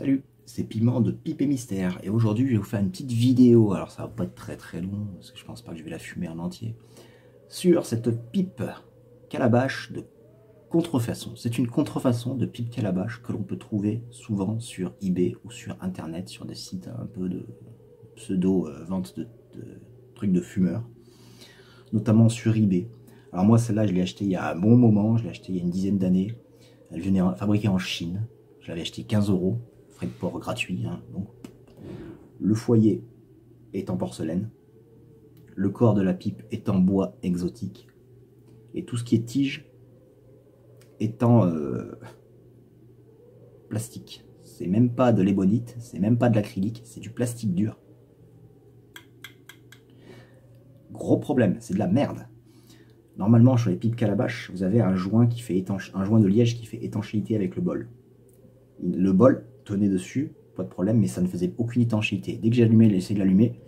Salut, c'est Piment de Pipe et Mystère et aujourd'hui je vais vous faire une petite vidéo, alors ça va pas être très long parce que je pense pas que je vais la fumer en entier, sur cette pipe calabash de contrefaçon. C'est une contrefaçon de pipe calabash que l'on peut trouver souvent sur eBay ou sur internet, sur des sites un peu de pseudo vente de trucs de fumeurs, notamment sur eBay. Alors moi celle-là je l'ai achetée il y a un bon moment, je l'ai achetée il y a une dizaine d'années, elle venait fabriquée en Chine, je l'avais acheté 15 €. Frais de port gratuit. Hein, donc. Le foyer est en porcelaine. Le corps de la pipe est en bois exotique. Et tout ce qui est tige est en plastique. C'est même pas de l'ébonite, c'est même pas de l'acrylique, c'est du plastique dur. Gros problème, c'est de la merde. Normalement, sur les pipes calabash, vous avez un joint qui fait un joint de liège qui fait étanchéité avec le bol. Le bol tenait dessus, pas de problème, mais ça ne faisait aucune étanchéité. Dès que j'allumais, j'essayais de l'allumer,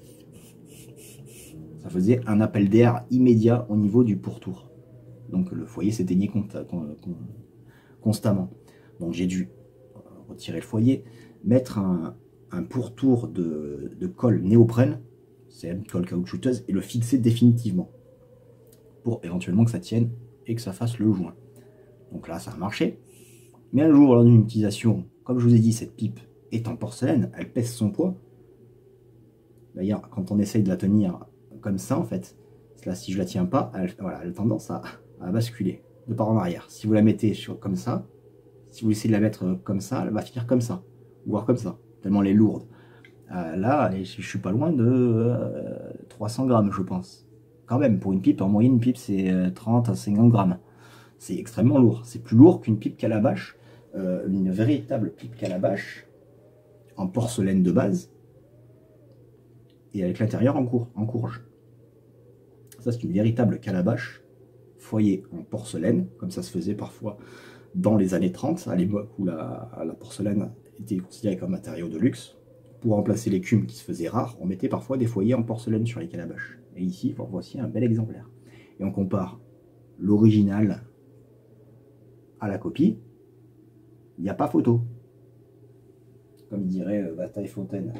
ça faisait un appel d'air immédiat au niveau du pourtour. Donc le foyer s'éteignait constamment. Donc j'ai dû retirer le foyer, mettre un pourtour de colle néoprène, c'est une colle caoutchouteuse, et le fixer définitivement, pour éventuellement que ça tienne et que ça fasse le joint. Donc là ça a marché. Mais un jour, lors d'une utilisation, comme je vous ai dit, cette pipe est en porcelaine, elle pèse son poids. D'ailleurs, quand on essaye de la tenir comme ça, en fait, là, si je la tiens pas, elle a tendance à basculer de part en arrière. Si vous la mettez comme ça, si vous essayez de la mettre comme ça, elle va finir comme ça, voire comme ça, tellement elle est lourde. Là, je suis pas loin de 300 grammes, je pense. Quand même, pour une pipe, en moyenne, une pipe, c'est 30 à 50 grammes. C'est extrêmement lourd. C'est plus lourd qu'une pipe calabash, une véritable pipe calabash en porcelaine de base et avec l'intérieur en courge. Ça, c'est une véritable calabash, foyer en porcelaine, comme ça se faisait parfois dans les années 30, à l'époque où la porcelaine était considérée comme matériau de luxe. Pour remplacer l'écume qui se faisait rare, on mettait parfois des foyers en porcelaine sur les calabash. Et ici, voici un bel exemplaire. Et on compare l'original à la copie, il n'y a pas photo. Comme dirait Bataille Fontaine.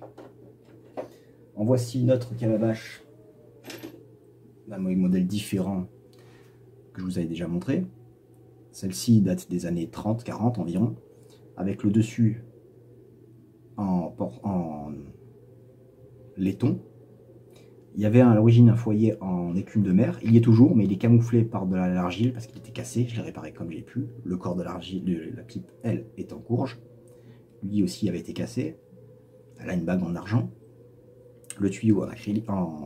En voici une autre calabash d'un modèle différent que je vous avais déjà montré. Celle-ci date des années 30-40 environ, avec le dessus en laiton. Il y avait à l'origine un foyer en écume de mer, il y est toujours, mais il est camouflé par de l'argile parce qu'il était cassé, je l'ai réparé comme j'ai pu. Le corps de l'argile de la pipe, elle, est en courge. Lui aussi avait été cassé. Elle a une bague en argent. Le tuyau en acrylique,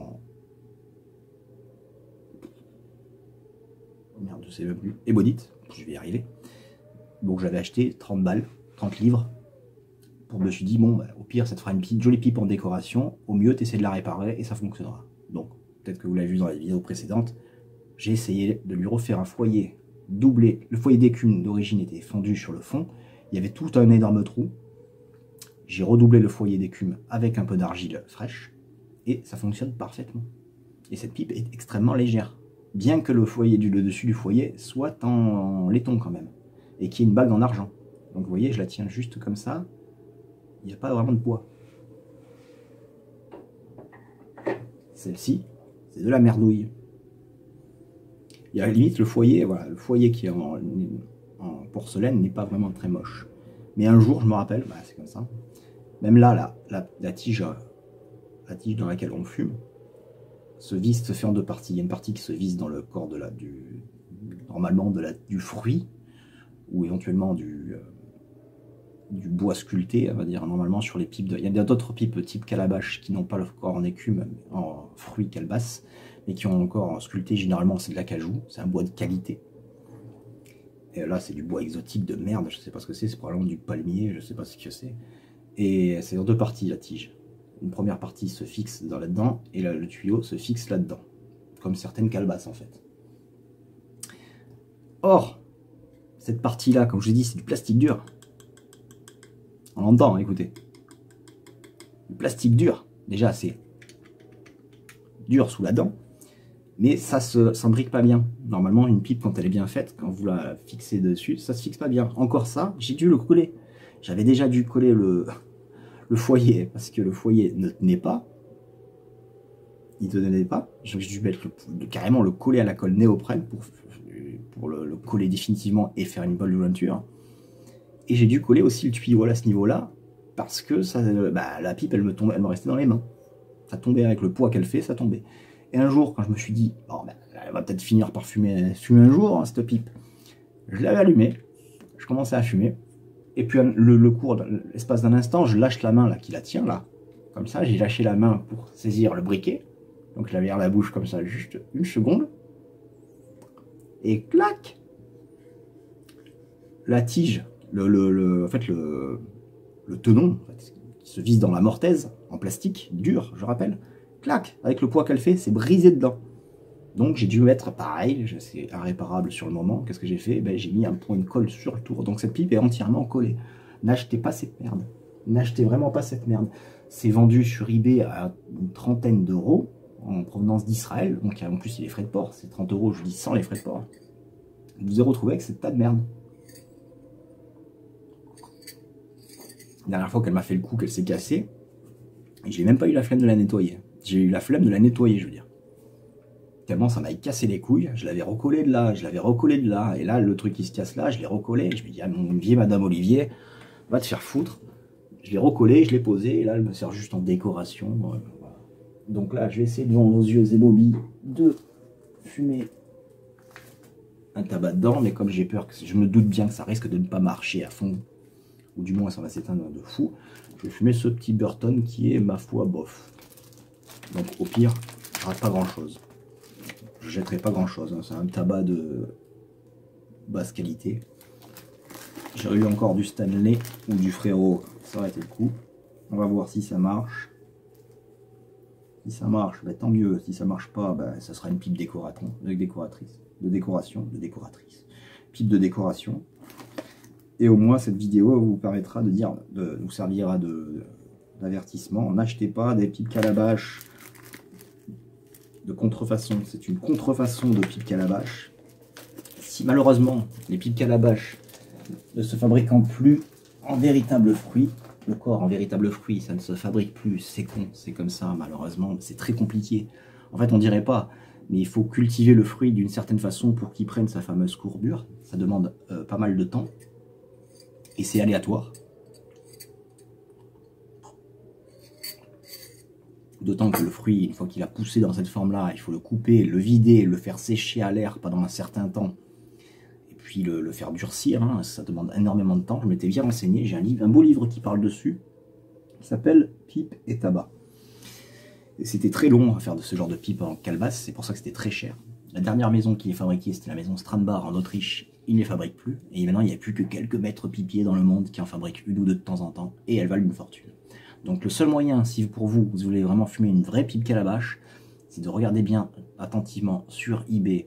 merde, je sais même plus, ébonite, je vais y arriver. Donc j'avais acheté 30 balles, 30 livres. Je me suis dit, bon, bah, au pire, ça te fera une jolie pipe en décoration. Au mieux, tu essaies de la réparer et ça fonctionnera. Donc, peut-être que vous l'avez vu dans les vidéos précédentes, j'ai essayé de lui refaire un foyer doublé. Le foyer d'écume d'origine était fendu sur le fond. Il y avait tout un énorme trou. J'ai redoublé le foyer d'écume avec un peu d'argile fraîche et ça fonctionne parfaitement. Et cette pipe est extrêmement légère, bien que le dessus du foyer soit en laiton quand même et qu'il y ait une bague en argent. Donc vous voyez, je la tiens juste comme ça. Il n'y a pas vraiment de poids. Celle-ci, c'est de la merdouille. Il y a à la limite le foyer, voilà, le foyer qui est en porcelaine n'est pas vraiment très moche. Mais un jour, je me rappelle, bah, c'est comme ça. Même là, la tige dans laquelle on fume se fait en deux parties. Il y a une partie qui se visse dans le corps normalement du fruit, ou éventuellement du bois sculpté, on va dire, normalement sur les pipes. Il y a d'autres pipes type calabash qui n'ont pas le corps en écume, en fruits calebasse, mais qui ont encore sculpté. Généralement, c'est de l'acajou, c'est un bois de qualité. Et là, c'est du bois exotique de merde, je sais pas ce que c'est probablement du palmier, je sais pas ce que c'est. Et c'est en deux parties la tige. Une première partie se fixe là-dedans, et là, le tuyau se fixe là-dedans, comme certaines calebasses en fait. Or, cette partie-là, comme je vous ai dit, c'est du plastique dur. On l'entend, écoutez. Le plastique dur, déjà c'est dur sous la dent, mais ça s'embrique pas bien. Normalement, une pipe, quand elle est bien faite, quand vous la fixez dessus, ça se fixe pas bien. Encore ça, j'ai dû le couler. J'avais déjà dû coller le foyer, parce que le foyer ne tenait pas. Il ne tenait pas. J'ai dû mettre carrément le coller à la colle néoprène pour le coller définitivement et faire une bonne jointure. Et j'ai dû coller aussi le tuyau à ce niveau-là, parce que ça, la pipe, elle me restait dans les mains. Ça tombait avec le poids qu'elle fait, ça tombait. Et un jour, quand je me suis dit, bon, elle va peut-être finir par fumer un jour, hein, cette pipe, je l'avais allumée, je commençais à fumer, et puis l'espace d'un instant, je lâche la main là, qui la tient, là. Comme ça, j'ai lâché la main pour saisir le briquet. Donc je l'avais à la bouche comme ça, juste une seconde. Et clac! La tige, en fait, le tenon, en fait, qui se vise dans la mortaise, en plastique, dur, je rappelle, clac! Avec le poids qu'elle fait, c'est brisé dedans. Donc j'ai dû mettre pareil, c'est irréparable sur le moment. Qu'est-ce que j'ai fait? Ben, j'ai mis une colle sur le tour. Donc cette pipe est entièrement collée. N'achetez pas cette merde. N'achetez vraiment pas cette merde. C'est vendu sur eBay à une trentaine d'euros en provenance d'Israël. Donc en plus il y a les frais de port. C'est 30 euros, je dis sans les frais de port. Vous vous êtes retrouvé avec cette tas de merde. La dernière fois qu'elle m'a fait le coup, qu'elle s'est cassée, et j'ai même pas eu la flemme de la nettoyer. J'ai eu la flemme de la nettoyer, je veux dire. Tellement ça m'avait cassé les couilles, je l'avais recollé de là, je l'avais recollé de là, et là le truc qui se casse là, je l'ai recollé, je me dis, ah mon vieil Madame Olivier, va te faire foutre. Je l'ai recollé, je l'ai posé, et là elle me sert juste en décoration. Voilà. Donc là je vais essayer devant vos yeux et Bobby de fumer un tabac dedans, mais comme j'ai peur, je me doute bien que ça risque de ne pas marcher à fond, ou du moins ça va s'éteindre de fou, je vais fumer ce petit Burton qui est ma foi bof. Donc au pire, je rate pas grand chose. Je jetterai pas grand chose, hein. C'est un tabac de basse qualité. J'ai eu encore du Stanley ou du Frérot, ça aurait été le coup. On va voir si ça marche. Si ça marche, bah, tant mieux. Si ça marche pas, bah, ça sera une pipe décoratrice. Pipe de décoration. Et au moins cette vidéo vous permettra vous servira d'avertissement. N'achetez pas des pipes calabash de contrefaçon. C'est une contrefaçon de pipe calabash. Si malheureusement les pipes calabash ne se fabriquant plus en véritable fruit, le corps en véritable fruit, ça ne se fabrique plus, c'est con, c'est comme ça malheureusement, c'est très compliqué. En fait on dirait pas, mais il faut cultiver le fruit d'une certaine façon pour qu'il prenne sa fameuse courbure. Ça demande pas mal de temps et c'est aléatoire. D'autant que le fruit, une fois qu'il a poussé dans cette forme-là, il faut le couper, le vider, le faire sécher à l'air pendant un certain temps, et puis le faire durcir, hein. Ça demande énormément de temps. Je m'étais bien renseigné, j'ai un beau livre qui parle dessus, qui s'appelle Pipe et tabac. Et c'était très long à faire de ce genre de pipe en calebasse, c'est pour ça que c'était très cher. La dernière maison qui est fabriquée, c'était la maison Strandbar en Autriche, ils ne les fabriquent plus, et maintenant il n'y a plus que quelques maîtres pipiers dans le monde qui en fabriquent une ou deux de temps en temps, et elles valent une fortune. Donc le seul moyen, si pour vous voulez vraiment fumer une vraie pipe calabash, c'est de regarder bien attentivement sur eBay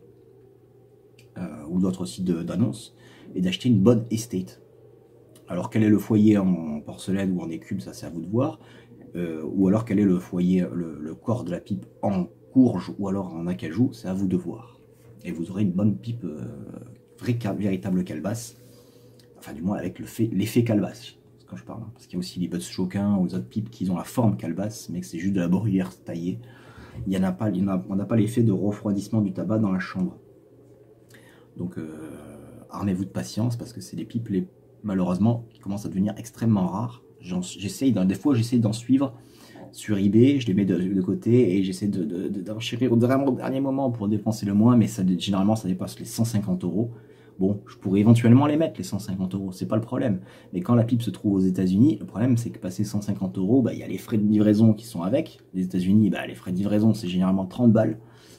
ou d'autres sites d'annonces et d'acheter une bonne estate. Alors quel est le foyer en porcelaine ou en écume, ça c'est à vous de voir, ou alors quel est le foyer, le corps de la pipe en courge ou alors en acajou, c'est à vous de voir. Et vous aurez une bonne pipe, véritable calebasse, enfin du moins avec l'effet calebasse. Quand je parle, hein. Parce qu'il y a aussi les butts choquins ou les autres pipes qui ont la forme calebasse, mais que c'est juste de la bruyère taillée. On n'a pas l'effet de refroidissement du tabac dans la chambre. Donc armez-vous de patience parce que c'est des pipes malheureusement qui commencent à devenir extrêmement rares. Des fois j'essaie d'en suivre sur eBay, je les mets de côté et j'essaie d'enchérir vraiment au dernier moment pour dépenser le moins, mais généralement ça dépasse les 150 euros. Bon, je pourrais éventuellement les mettre, les 150 euros, c'est pas le problème. Mais quand la pipe se trouve aux États-Unis, le problème c'est que passer 150 euros, bah, il y a les frais de livraison qui sont avec. Les États-Unis, bah, les frais de livraison c'est généralement 30 balles.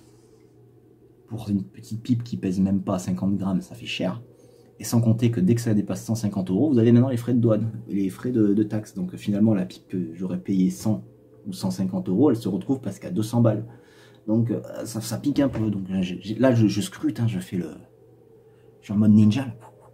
Pour une petite pipe qui pèse même pas 50 grammes, ça fait cher. Et sans compter que dès que ça dépasse 150 euros, vous avez maintenant les frais de douane et les frais de taxes. Donc finalement, la pipe que j'aurais payé 100 ou 150 euros, elle se retrouve presque à 200 balles. Donc ça pique un peu. Donc là, je scrute, hein, je suis en mode ninja.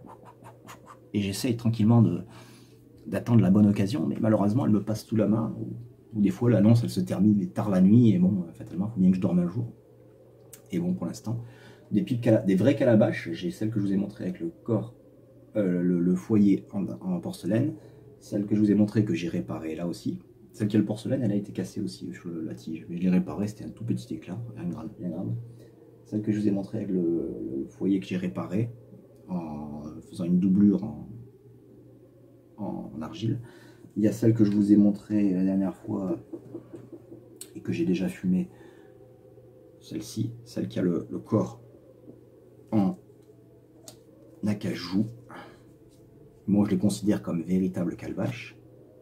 Et j'essaye tranquillement d'attendre la bonne occasion. Mais malheureusement, elle me passe sous la main. Ou des fois, l'annonce, elle se termine tard la nuit. Et bon, fatalement, il faut bien que je dorme un jour. Et bon, pour l'instant, des vrais calabash, j'ai celle que je vous ai montré avec le corps, le foyer en porcelaine. Celle que je vous ai montré que j'ai réparée là aussi. Celle qui a le porcelaine, elle a été cassée aussi sur la tige. Mais je l'ai réparée, c'était un tout petit éclat, rien de grave, rien de grave. Celle que je vous ai montré avec le foyer que j'ai réparé en faisant une doublure en argile. Il y a celle que je vous ai montré la dernière fois et que j'ai déjà fumée. Celle-ci, celle qui a le corps en acajou. Moi, je les considère comme véritable calabash.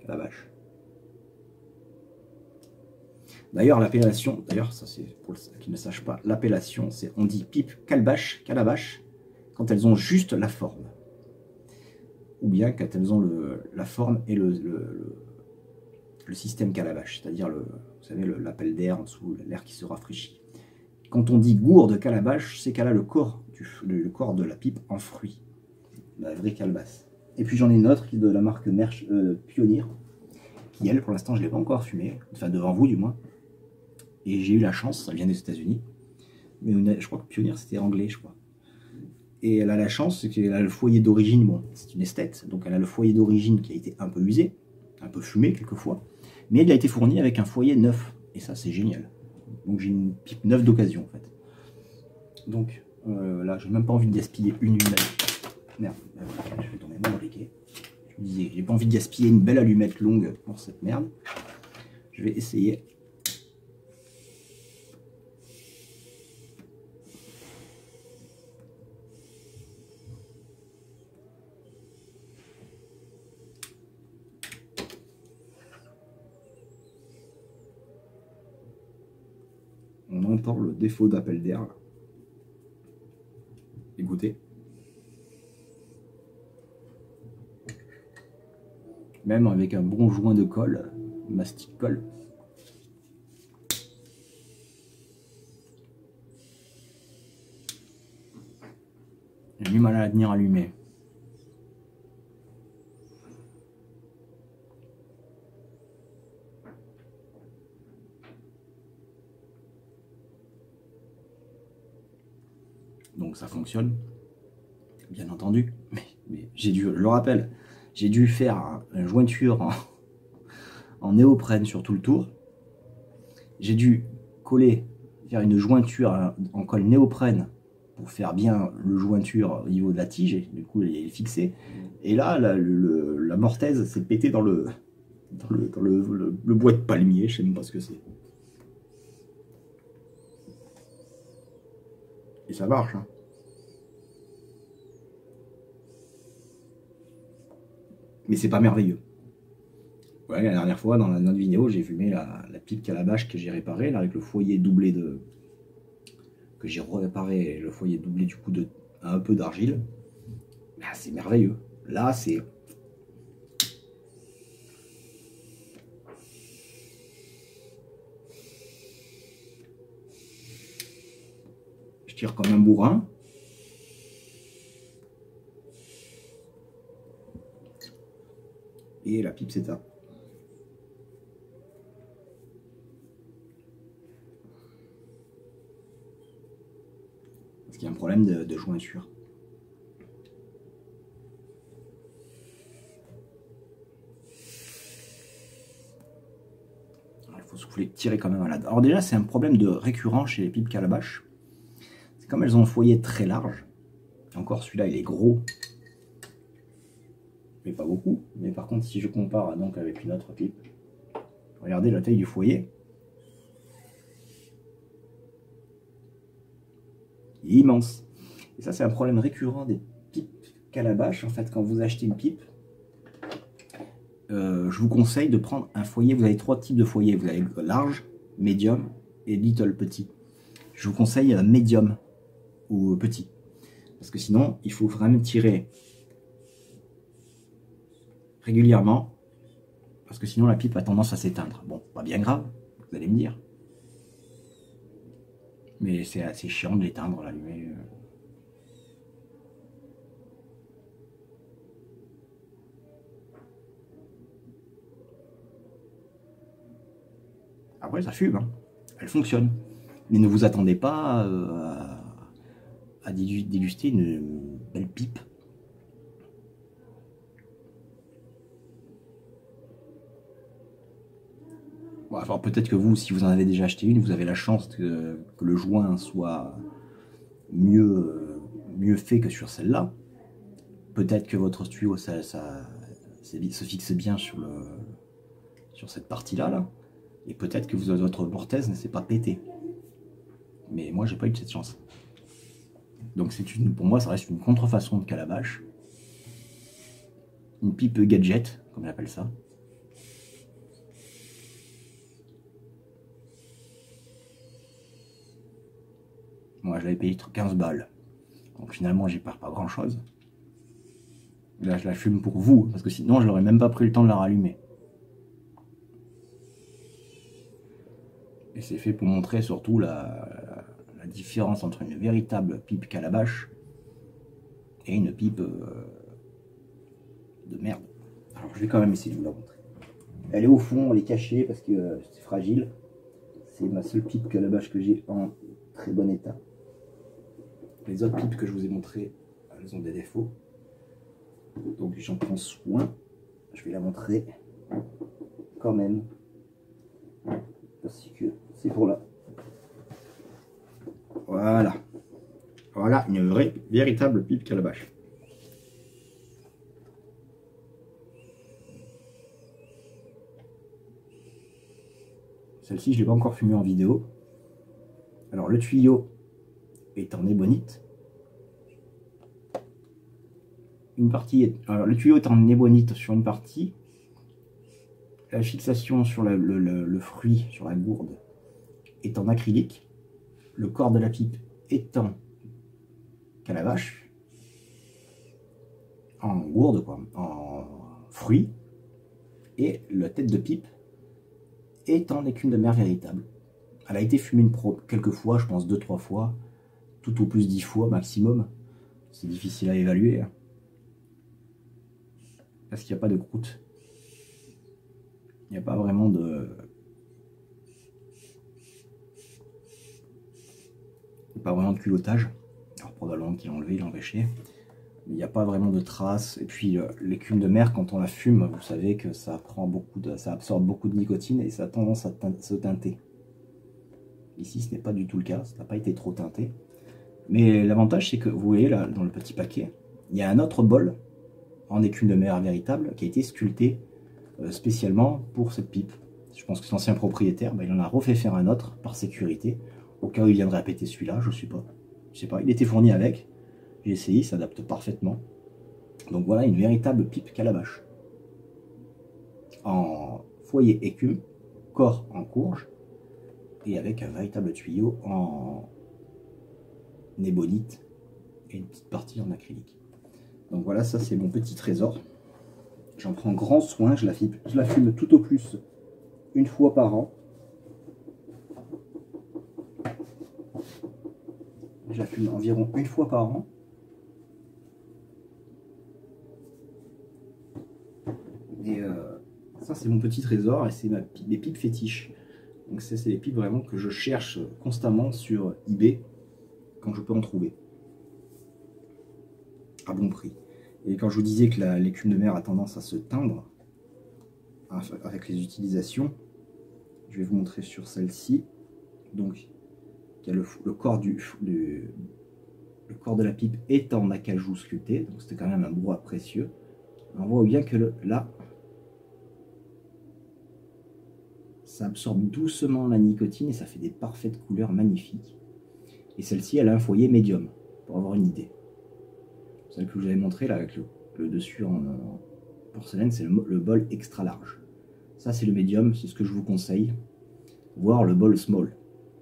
D'ailleurs, l'appellation, ça c'est pour ceux qui ne sachent pas, l'appellation, c'est on dit pipe calabash, quand elles ont juste la forme. Ou bien quand elles ont la forme et le système calabash, c'est-à-dire vous savez, l'appel d'air en dessous, l'air qui se rafraîchit. Quand on dit gourde calabash, c'est qu'elle a le corps de la pipe en fruit, la vraie calebasse. Et puis j'en ai une autre qui est de la marque Pioneer, qui elle, pour l'instant, je ne l'ai pas encore fumée, enfin devant vous du moins. Et j'ai eu la chance, ça vient des États-Unis, mais je crois que Pioneer c'était anglais, je crois. Et elle a la chance, c'est qu'elle a le foyer d'origine, bon, c'est une esthète, donc elle a le foyer d'origine qui a été un peu usé, un peu fumé quelquefois, mais il a été fourni avec un foyer neuf, et ça c'est génial. Donc j'ai une pipe neuve d'occasion en fait. Donc là, j'ai même pas envie de gaspiller une allumette. Merde, je vais tomber mon briquet. Je me disais, j'ai pas envie de gaspiller une belle allumette longue pour cette merde. Je vais essayer. On entend le défaut d'appel d'air. Écoutez. Même avec un bon joint de colle, mastic colle. J'ai du mal à la tenir allumée. Donc ça fonctionne, bien entendu. Mais j'ai dû, je le rappelle, j'ai dû faire une jointure en néoprène sur tout le tour. J'ai dû faire une jointure en colle néoprène pour faire bien le jointure au niveau de la tige. Et du coup, il est fixé. Et là, la mortaise s'est pétée dans le bois de palmier. Je sais même pas ce que c'est. Et ça marche, hein. Mais c'est pas merveilleux. Ouais, la dernière fois, dans notre vidéo, j'ai fumé la pipe calabash que j'ai réparée, là, avec le foyer doublé que j'ai réparé, le foyer doublé du coup un peu d'argile. Ah, c'est merveilleux. Là, c'est... Je tire comme un bourrin. Et la pipe s'éteint. Parce qu'il y a un problème de jointure. Il faut souffler, tirer quand même à la... Alors déjà, c'est un problème de récurrent chez les pipes calabash. C'est comme elles ont un foyer très large. Encore celui-là, il est gros. Mais pas beaucoup. Mais par contre, si je compare donc avec une autre pipe, regardez la taille du foyer. Il est immense. Et ça, c'est un problème récurrent des pipes calabash. En fait, quand vous achetez une pipe, je vous conseille de prendre un foyer. Vous avez 3 types de foyers. Vous avez large, médium et little, petit. Je vous conseille médium ou petit. Parce que sinon, il faut vraiment tirer régulièrement. Parce que sinon, la pipe a tendance à s'éteindre. Bon, pas bien grave, vous allez me dire. Mais c'est assez chiant de l'éteindre, l'allumer. Après, ça fume, hein. Elle fonctionne. Mais ne vous attendez pas à déguster une belle pipe. Bon, alors peut-être que vous, si vous en avez déjà acheté une, vous avez la chance que le joint soit mieux fait que sur celle-là. Peut-être que votre tuyau se fixe bien sur cette partie-là, là. Et peut-être que votre mortaise ne s'est pas pétée. Mais moi, j'ai pas eu de cette chance. Donc pour moi, ça reste une contrefaçon de calabash. Une pipe gadget, comme on appelle ça. Moi, je l'avais payé 15 balles. Donc finalement, j'y perds pas grand-chose. Là, je la fume pour vous, parce que sinon, je n'aurais même pas pris le temps de la rallumer. Et c'est fait pour montrer surtout la différence entre une véritable pipe calabash et une pipe de merde. Alors, je vais quand même essayer de vous la montrer. Elle est au fond, elle est cachée parce que c'est fragile. C'est ma seule pipe calabash que j'ai en très bon état. Les autres pipes que je vous ai montrées, elles ont des défauts. Donc j'en prends soin. Je vais la montrer quand même. Parce que c'est pour là. Voilà. Voilà une véritable pipe calabash. Celle-ci, je ne l'ai pas encore fumée en vidéo. Alors le tuyau est en ébonite. Alors, le tuyau est en ébonite sur une partie. La fixation sur le fruit, sur la gourde, est en acrylique. Le corps de la pipe est en calabash. En gourde, quoi, en fruit. Et la tête de pipe est en écume de mer véritable. Elle a été fumée quelques fois, je pense 2-3 fois, tout au plus 10 fois maximum. C'est difficile à évaluer. Parce qu'il n'y a pas de croûte. Il n'y a pas vraiment de... culottage. Alors probablement qu'il l'a enlevé, il l'a empêché. Il n'y a pas vraiment de traces. Et puis l'écume de mer, quand on la fume, vous savez que ça absorbe beaucoup de nicotine et ça a tendance à se teinter. Ici, ce n'est pas du tout le cas, ça n'a pas été trop teinté. Mais l'avantage, c'est que vous voyez là, dans le petit paquet, il y a un autre bol en écume de mer véritable qui a été sculpté spécialement pour cette pipe. Je pense que son ancien propriétaire, il en a refait faire un autre par sécurité, au cas où il viendrait à péter celui-là, je sais pas, il était fourni avec, j'ai essayé, il s'adapte parfaitement. Donc voilà une véritable pipe calabash. En foyer écume, corps en courge, et avec un véritable tuyau en ébonite et une petite partie en acrylique. Donc voilà, ça c'est mon petit trésor. J'en prends grand soin, je la fume tout au plus une fois par an. Je la fume environ une fois par an. Et ça c'est mon petit trésor et c'est mes pipes fétiches. Donc c'est les pipes vraiment que je cherche constamment sur eBay quand je peux en trouver. À bon prix. Et quand je vous disais que l'écume de mer a tendance à se teindre avec les utilisations, je vais vous montrer sur celle-ci. Donc, il y a le corps le corps de la pipe est en acajou sculpté, donc c'était quand même un bois précieux. On voit bien que là, ça absorbe doucement la nicotine et ça fait des parfaites couleurs magnifiques. Et celle-ci, elle a un foyer médium, pour avoir une idée. Celle que je vous avais montré là avec le dessus en porcelaine, c'est le bol extra large. Ça c'est le médium, c'est ce que je vous conseille. Voire le bol small.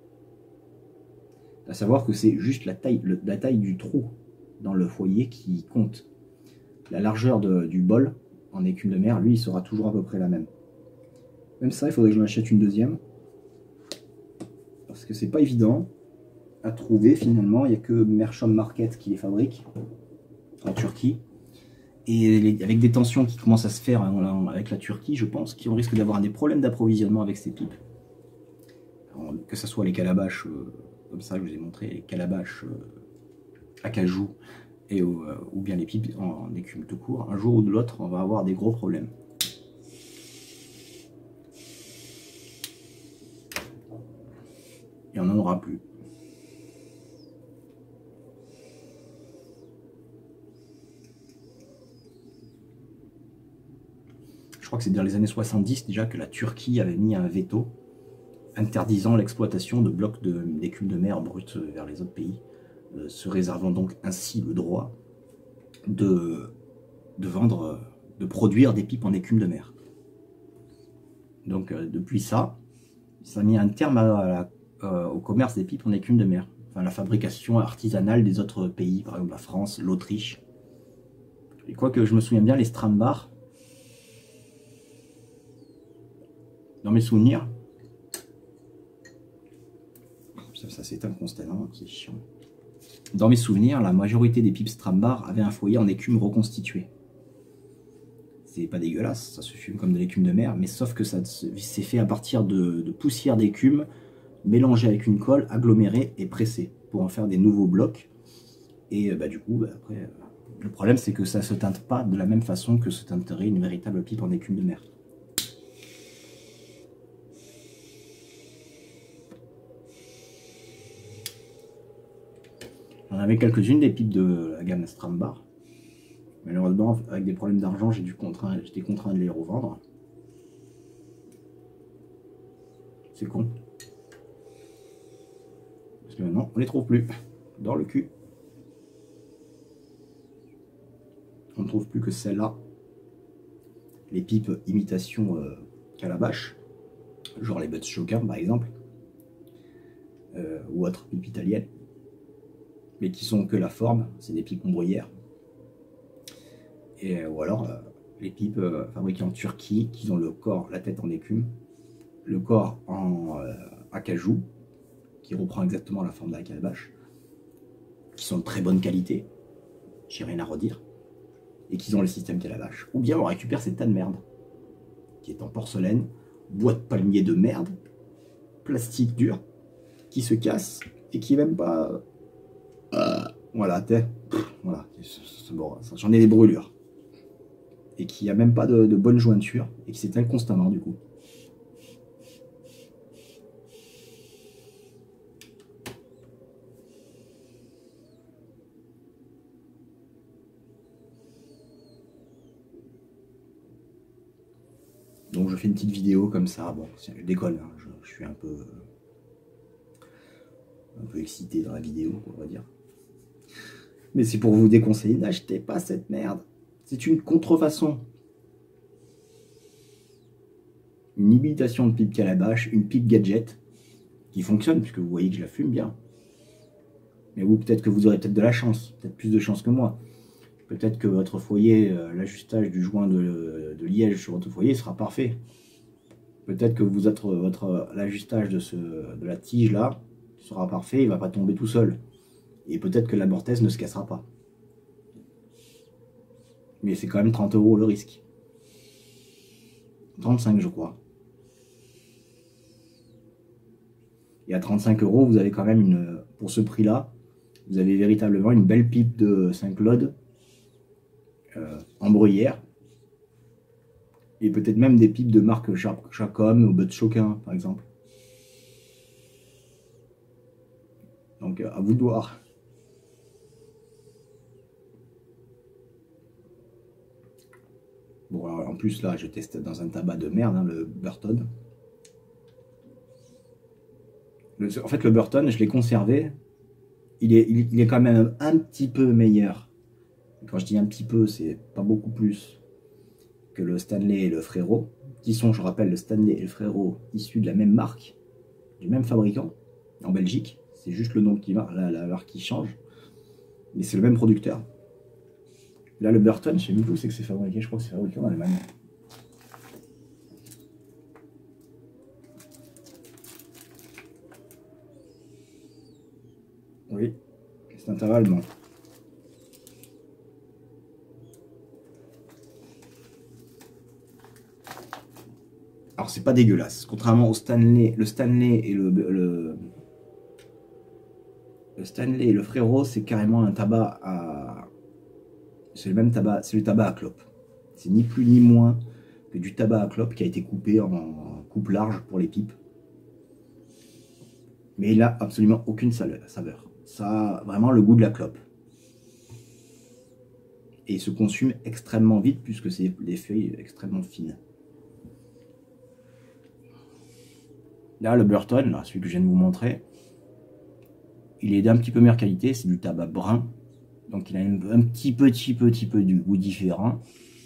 À savoir que c'est juste la taille du trou dans le foyer qui compte. La largeur du bol en écume de mer, lui, il sera toujours à peu près la même. Même ça, il faudrait que je m'achète une deuxième. Parce que c'est pas évident à trouver finalement. Il n'y a que Merchant Market qui les fabrique en Turquie. Et avec des tensions qui commencent à se faire avec la Turquie, je pense qu'on risque d'avoir des problèmes d'approvisionnement avec ces pipes. Alors, que ce soit les calabash, comme ça je vous ai montré, les calabash acajou, ou bien les pipes en écume tout court, un jour ou de l'autre, on va avoir des gros problèmes. et on n'en aura plus. Je crois que c'est dans les années 70 déjà que la Turquie avait mis un veto interdisant l'exploitation de blocs d'écume de mer brutes vers les autres pays, se réservant donc ainsi le droit de vendre, de produire des pipes en écume de mer. Donc depuis ça a mis un terme au commerce des pipes en écume de mer, enfin la fabrication artisanale des autres pays, par exemple la France, l'Autriche. Et quoique je me souviens bien, les Strambars, dans mes souvenirs, ça s'éteint constamment, c'est chiant. Dans mes souvenirs, la majorité des pipes Strambars avaient un foyer en écume reconstitué. C'est pas dégueulasse, ça se fume comme de l'écume de mer, mais sauf que ça c'est fait à partir de poussière d'écume mélangée avec une colle, agglomérée et pressée pour en faire des nouveaux blocs. Et du coup, après, le problème c'est que ça se teinte pas de la même façon que se teinterait une véritable pipe en écume de mer. J'en avais quelques-unes des pipes de la gamme Strambar. Malheureusement, avec des problèmes d'argent, j'étais contraint de les revendre. C'est con. Parce que maintenant, on les trouve plus. Dans le cul. On ne trouve plus que celles-là. Les pipes imitation calabash. Genre les Bud Shocker par exemple. Ou autres pipes italiennes. Mais qui sont que la forme. C'est des pipes ombrières. Ou alors les pipes fabriquées en Turquie, qui ont le corps, la tête en écume, le corps en acajou, qui reprend exactement la forme d'un calabash, qui sont de très bonne qualité, j'ai rien à redire, et qui ont le système calabash. Ou bien on récupère ces tas de merde, qui est en porcelaine, bois de palmier de merde, plastique dur, qui se casse, et qui est même pas... voilà, voilà, bon, j'en ai des brûlures. Et qui a même pas de bonne jointure, et qui s'éteint constamment du coup. Donc je fais une petite vidéo comme ça, bon, je déconne, hein, je suis un peu excité dans la vidéo, on va dire. Mais c'est pour vous déconseiller, n'achetez pas cette merde. C'est une contrefaçon. Une imitation de pipe calabash, une pipe gadget, qui fonctionne, puisque vous voyez que je la fume bien. Mais vous, peut-être que vous aurez peut-être de la chance, peut-être plus de chance que moi. Peut-être que votre foyer, l'ajustage du joint de liège sur votre foyer sera parfait. Peut-être que l'ajustage de la tige là sera parfait, il ne va pas tomber tout seul. Et peut-être que la mortaise ne se cassera pas. Mais c'est quand même 30 € le risque. 35 je crois. Et à 35 €, vous avez quand même pour ce prix-là, vous avez véritablement une belle pipe de Saint-Claude en bruyère. Et peut-être même des pipes de marque Chacom ou Bud Shocker par exemple. Donc à vous de voir. Bon, alors, en plus là je teste dans un tabac de merde, hein, le Burton. En fait le Burton je l'ai conservé. Il est quand même un petit peu meilleur. Quand je dis un petit peu, c'est pas beaucoup plus que le Stanley et le Frérot, qui sont, je rappelle, le Stanley et le Frérot issus de la même marque, du même fabricant, en Belgique. C'est juste le nom qui va, la marque qui change. Mais c'est le même producteur. Là, le Burton, je sais même plus où c'est que c'est fabriqué. Je crois que c'est fabriqué en Allemagne. Oui, c'est un tabac allemand. Alors c'est pas dégueulasse, contrairement au Stanley, le Stanley et le Stanley et le Frérot, c'est carrément un tabac à... C'est le même tabac, c'est le tabac à clope. C'est ni plus ni moins que du tabac à clope qui a été coupé en coupe large pour les pipes. Mais il n'a absolument aucune saveur. Ça a vraiment le goût de la clope. Et il se consume extrêmement vite puisque c'est des feuilles extrêmement fines. Là, le Burton, là, celui que je viens de vous montrer, il est d'un petit peu meilleure qualité, c'est du tabac brun. Donc il a un petit peu du goût différent.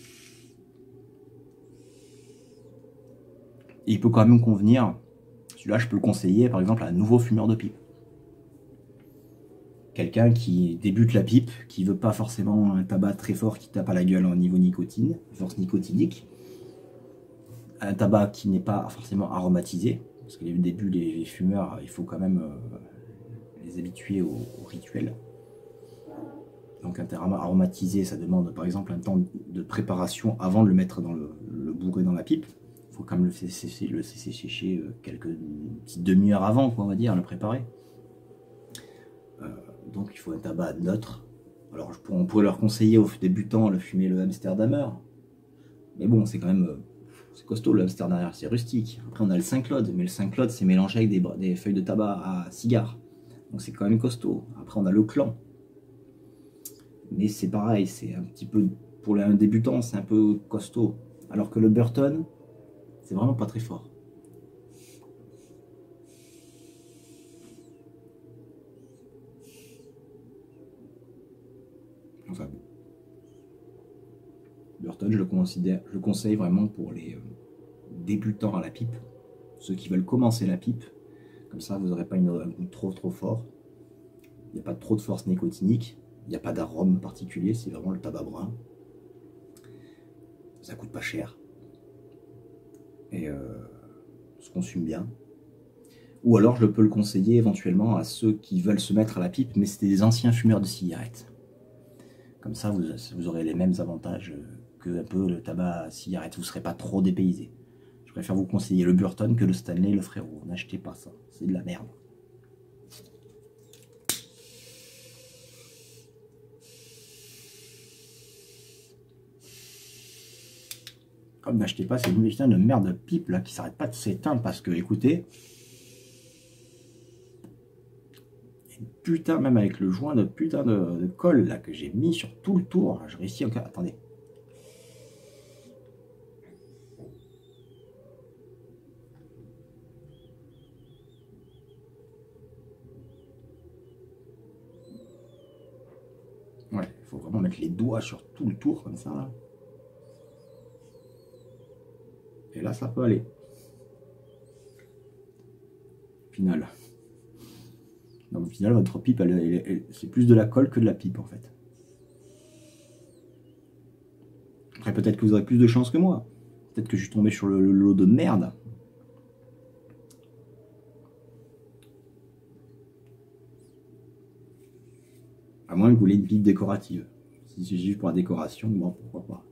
Et il peut quand même convenir, celui-là je peux le conseiller par exemple à un nouveau fumeur de pipe. Quelqu'un qui débute la pipe, qui veut pas forcément un tabac très fort qui tape à la gueule au niveau nicotine, force nicotinique. Un tabac qui n'est pas forcément aromatisé, parce que au début les fumeurs, il faut quand même les habituer au rituel. Donc un tabac aromatisé, ça demande par exemple un temps de préparation avant de le mettre dans le bourrer dans la pipe. Il faut quand même le laisser sécher quelques petites demi-heures avant, quoi, on va dire, le préparer. Donc il faut un tabac neutre. Alors on pourrait leur conseiller aux débutants de fumer le Amsterdamer. Mais bon, c'est quand même c'est costaud le Amsterdamer, c'est rustique. Après on a le Saint-Claude, mais le Saint-Claude c'est mélangé avec des feuilles de tabac à cigare. Donc c'est quand même costaud. Après on a le Clan. Mais c'est pareil, c'est un petit peu, pour un débutant, c'est un peu costaud. Alors que le Burton, c'est vraiment pas très fort. Enfin bon. Burton, je le conseille vraiment pour les débutants à la pipe. Ceux qui veulent commencer la pipe. Comme ça, vous n'aurez pas un goût trop fort. Il n'y a pas trop de force nicotinique. Il n'y a pas d'arôme particulier, c'est vraiment le tabac brun. Ça coûte pas cher. Et se consume bien. Ou alors je peux le conseiller éventuellement à ceux qui veulent se mettre à la pipe, mais c'était des anciens fumeurs de cigarettes. Comme ça, vous aurez les mêmes avantages que un peu le tabac à cigarette. Vous ne serez pas trop dépaysé. Je préfère vous conseiller le Burton que le Stanley, le frérot. N'achetez pas ça, c'est de la merde. Comme n'achetez pas cette putain de merde de pipe là qui s'arrête pas de s'éteindre parce que, écoutez, putain, même avec le joint de putain de colle là que j'ai mis sur tout le tour, je réussis encore. Attendez. Ouais, il faut vraiment mettre les doigts sur tout le tour comme ça là. Et là, ça peut aller. Au final. Donc, au final, votre pipe, c'est plus de la colle que de la pipe, en fait. Après, peut-être que vous aurez plus de chance que moi. Peut-être que je suis tombé sur le lot de merde. À moins que vous voulez une pipe décorative. Si c'est juste pour la décoration, bon, pourquoi pas.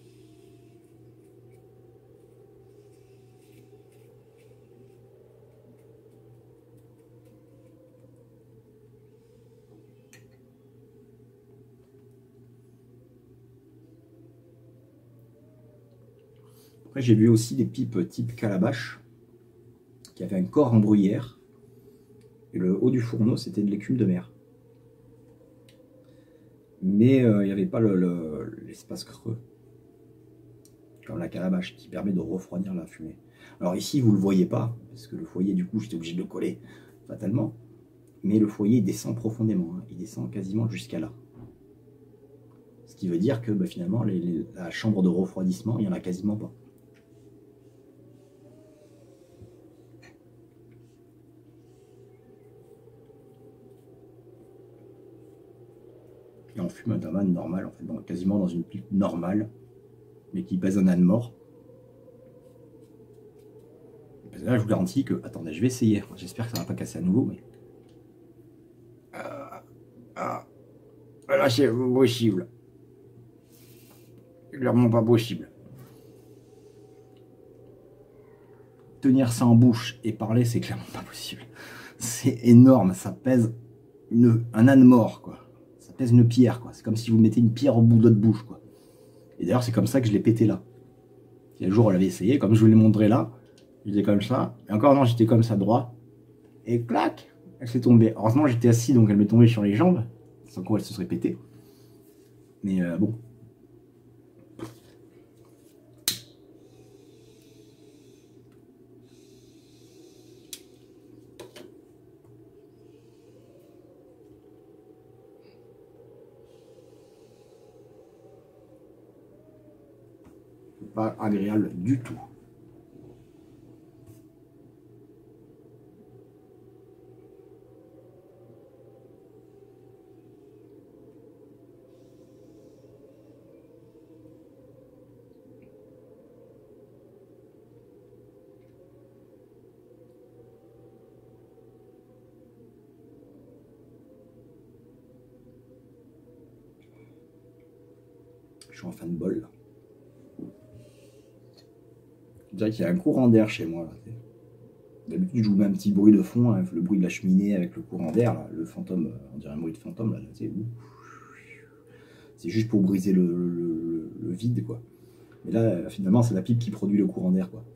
Après, j'ai vu aussi des pipes type calabash qui avaient un corps en bruyère. Et le haut du fourneau, c'était de l'écume de mer. Mais il n'y avait pas l'espace creux, comme la calabash, qui permet de refroidir la fumée. Alors ici, vous ne le voyez pas, parce que le foyer, du coup, j'étais obligé de le coller, fatalement. Mais le foyer, il descend profondément, hein. Il descend quasiment jusqu'à là. Ce qui veut dire que finalement, la chambre de refroidissement, il n'y en a quasiment pas. Et on fume un tabac normal, en fait, donc quasiment dans une pipe normale, mais qui pèse un âne mort. Parce que là, je vous garantis que... Attendez, je vais essayer. J'espère que ça ne va pas casser à nouveau, mais... Là, c'est possible. C'est clairement pas possible. Tenir ça en bouche et parler, c'est clairement pas possible. C'est énorme, ça pèse un âne mort, quoi. Ça pèse une pierre, quoi. C'est comme si vous mettez une pierre au bout de votre bouche, quoi. Et d'ailleurs, c'est comme ça que je l'ai pété là. Il y a un jour, on l'avait essayé, comme je vous l'ai montré là. J'étais comme ça. Et encore, non, j'étais comme ça droit. et clac, elle s'est tombée. Heureusement, j'étais assis, donc elle m'est tombée sur les jambes, sans quoi elle se serait pétée. Mais bon. Pas agréable du tout. Je suis en fin de bol là. Je dirais qu'il y a un courant d'air chez moi. D'habitude, je vous mets un petit bruit de fond, hein, le bruit de la cheminée avec le courant d'air, le fantôme, on dirait un bruit de fantôme, là, c'est juste pour briser le vide, quoi. Mais là, finalement, c'est la pipe qui produit le courant d'air, quoi.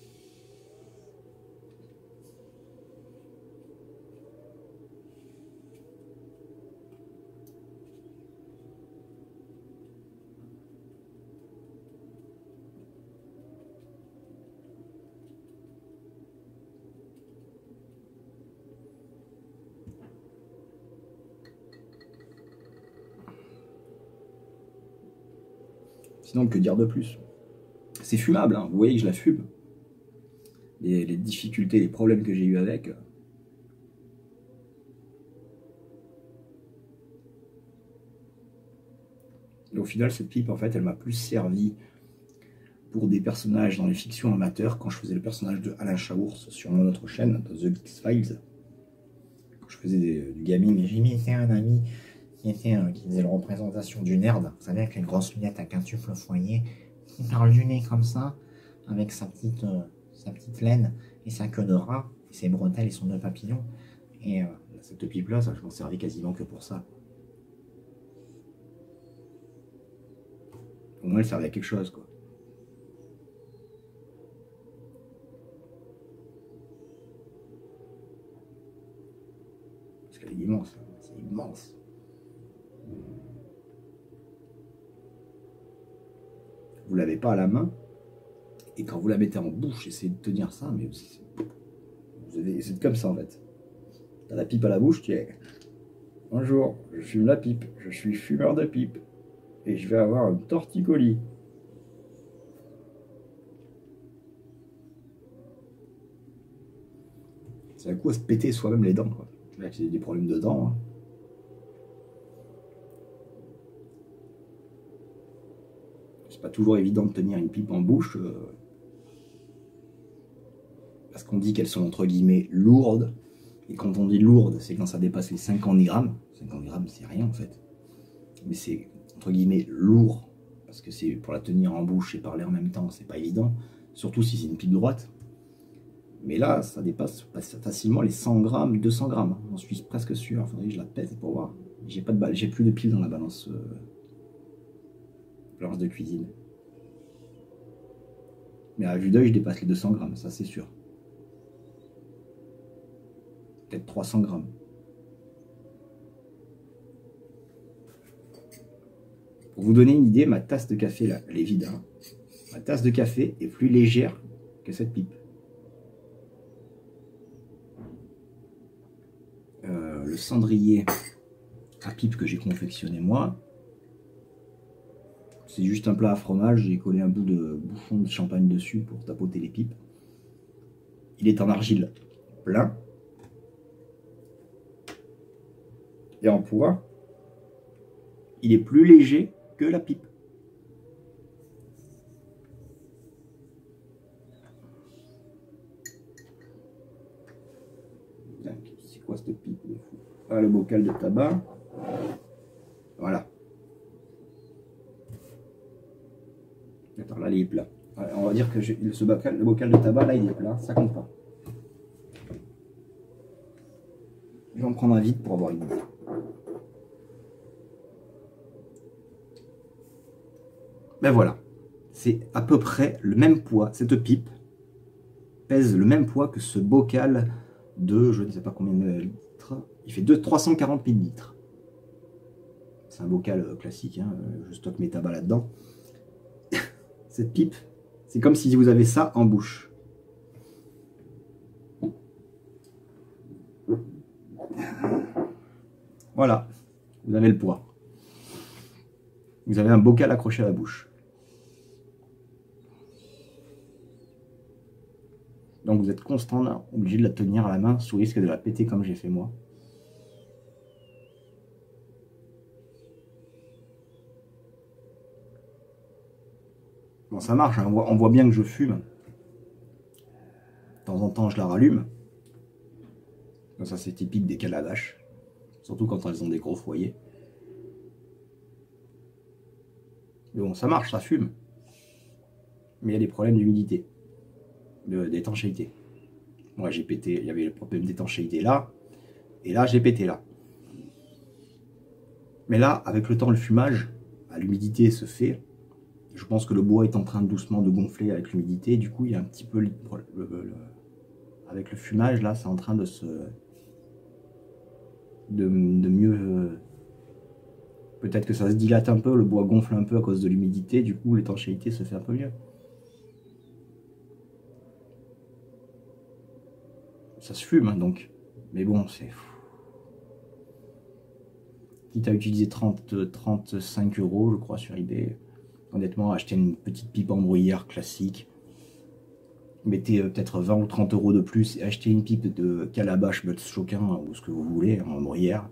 Sinon, que dire de plus? C'est fumable, hein. Vous voyez que je la fume. Les difficultés, les problèmes que j'ai eu avec. Et au final, cette pipe, en fait, elle m'a plus servi pour des personnages dans les fictions amateurs, quand je faisais le personnage de Alain Chaours sur mon autre chaîne, The Geeks Files. Quand je faisais du gaming, et Jimmy était un ami qui faisait la représentation du nerd, vous savez, avec les grosses lunettes à quintuple au foyer, qui parle du nez comme ça, avec sa petite laine et sa queue de rat, et ses bretelles et son nœud papillon. Et cette pipe-là, ça, je m'en servais quasiment que pour ça. Au moins, elle servait à quelque chose, quoi. Parce qu'elle est immense, hein. C'est immense. Vous l'avez pas à la main, et quand vous la mettez en bouche, essayez de tenir ça, mais c'est comme ça en fait. T'as la pipe à la bouche, tu es bonjour, je fume la pipe, je suis fumeur de pipe, et je vais avoir un torticolis. C'est un coup à se péter soi-même les dents, quoi. Là, j'ai des problèmes de dents, hein. C'est pas toujours évident de tenir une pipe en bouche, parce qu'on dit qu'elles sont entre guillemets lourdes, et quand on dit lourde, c'est quand ça dépasse les 50 grammes. 50 grammes, c'est rien en fait, mais c'est entre guillemets lourd, parce que c'est pour la tenir en bouche et parler en même temps, c'est pas évident, surtout si c'est une pipe droite. Mais là, ça dépasse facilement les 100 grammes, 200 grammes, j'en suis presque sûr. Il faudrait que je la pèse pour voir. J'ai pas de balle, j'ai plus de piles dans la balance de cuisine. Mais à vue d'œil, je dépasse les 200 grammes, ça c'est sûr. Peut-être 300 grammes. Pour vous donner une idée, ma tasse de café, là, elle est vide, hein. Ma tasse de café est plus légère que cette pipe. Le cendrier à pipe que j'ai confectionné moi, c'est juste un plat à fromage, j'ai collé un bout de bouchon de champagne dessus pour tapoter les pipes. Il est en argile plein et en poids, il est plus léger que la pipe. C'est quoi cette pipe? Ah, le bocal de tabac. Voilà. Attends, là, il est plat. On va dire que le bocal de tabac, là, il est plat. Ça compte pas. Je vais en prendre un vide pour avoir une idée. Ben voilà. C'est à peu près le même poids. Cette pipe pèse le même poids que ce bocal de je ne sais pas combien de litres. Il fait 340 millilitres. C'est un bocal classique, hein. Je stocke mes tabacs là-dedans. Cette pipe, c'est comme si vous avez ça en bouche. Voilà, vous avez le poids. Vous avez un bocal accroché à la bouche. Donc vous êtes constamment obligé de la tenir à la main sous risque de la péter comme j'ai fait moi. Bon, ça marche, hein. On voit bien que je fume. De temps en temps, je la rallume. Donc ça, c'est typique des calabaches. Surtout quand elles ont des gros foyers. Mais bon, ça marche, ça fume. Mais il y a des problèmes d'humidité, d'étanchéité. Moi, j'ai pété, il y avait le problème d'étanchéité là. Et là, j'ai pété là. Mais là, avec le temps, le fumage, l'humidité se fait. Je pense que le bois est en train doucement de gonfler avec l'humidité. Du coup, il y a un petit peu... avec le fumage, là, c'est en train de se... de mieux... peut-être que ça se dilate un peu, le bois gonfle un peu à cause de l'humidité. Du coup, l'étanchéité se fait un peu mieux. Ça se fume, hein, donc. Mais bon, c'est... Quitte à utiliser 35 €, je crois, sur eBay. Honnêtement, acheter une petite pipe en bruyère classique. Mettez peut-être 20 ou 30 € de plus et achetez une pipe de calabash, Butz Choquin ou ce que vous voulez en bruyère.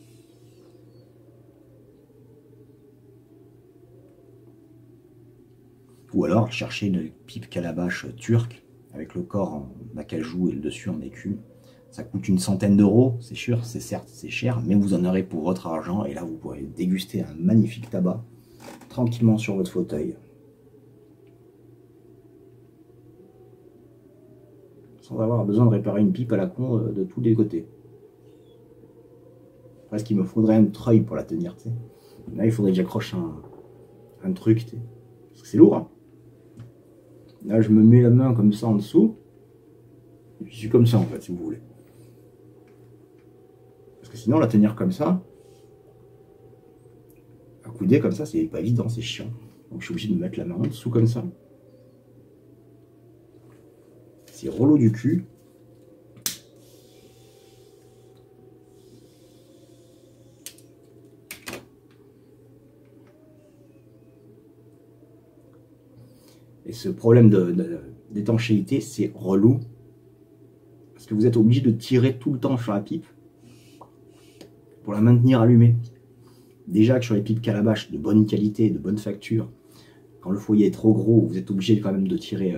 Ou alors cherchez une pipe calabash turque avec le corps en acajou et le dessus en écume. Ça coûte une centaine d'euros, c'est sûr, c'est certes c'est cher, mais vous en aurez pour votre argent et là vous pourrez déguster un magnifique tabac tranquillement sur votre fauteuil. Sans avoir besoin de réparer une pipe à la con de tous les côtés. Presque qu'il me faudrait un treuil pour la tenir, tu sais. Là il faudrait que j'accroche un truc, tu sais. Parce que c'est lourd, hein. Là je me mets la main comme ça en dessous. Et puis je suis comme ça en fait, si vous voulez. Parce que sinon la tenir comme ça, accoudé comme ça, c'est pas évident, c'est chiant. Donc je suis obligé de me mettre la main en dessous comme ça. C'est relou du cul. Et ce problème d'étanchéité, c'est relou. Parce que vous êtes obligé de tirer tout le temps sur la pipe pour la maintenir allumée. Déjà que sur les pipes calabash de bonne qualité, de bonne facture, quand le foyer est trop gros, vous êtes obligé quand même de tirer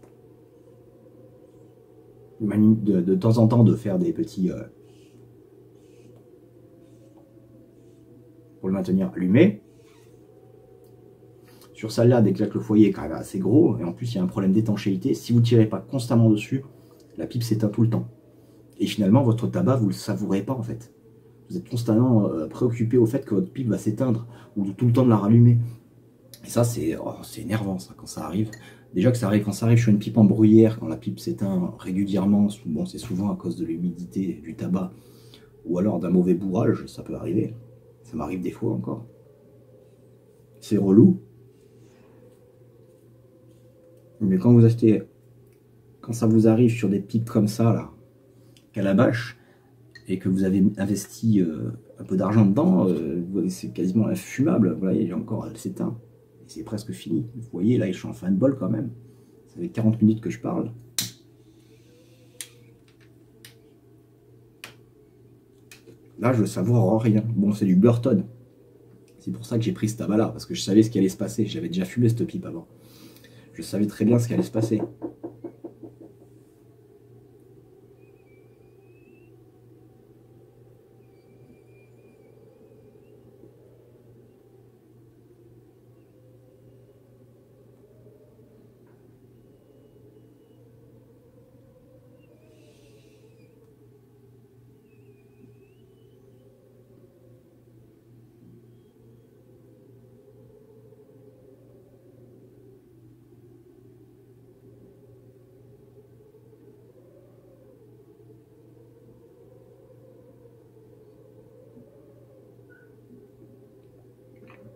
de temps en temps de faire des petits... pour le maintenir allumé. Sur celle-là, dès que le foyer est quand même assez gros, et en plus il y a un problème d'étanchéité, si vous ne tirez pas constamment dessus, la pipe s'éteint tout le temps. Et finalement, votre tabac, vous ne le savourez pas en fait. Vous êtes constamment préoccupé au fait que votre pipe va s'éteindre, ou tout le temps de la rallumer. Et ça, c'est énervant ça, quand ça arrive. Déjà que ça arrive quand ça arrive sur une pipe en bruyère, quand la pipe s'éteint régulièrement, bon, c'est souvent à cause de l'humidité du tabac, ou alors d'un mauvais bourrage, ça peut arriver. Ça m'arrive des fois encore. C'est relou. Mais quand vous achetez, quand ça vous arrive sur des pipes comme ça, là, calabash, et que vous avez investi un peu d'argent dedans, c'est quasiment infumable. Vous voyez, encore, elle s'éteint. C'est presque fini. Vous voyez, là, je suis en fin de bol quand même. Ça fait 40 minutes que je parle. Là, je savoure rien. Bon, c'est du Burton. C'est pour ça que j'ai pris ce tabac-là, parce que je savais ce qui allait se passer. J'avais déjà fumé cette pipe avant. Je savais très bien ce qui allait se passer.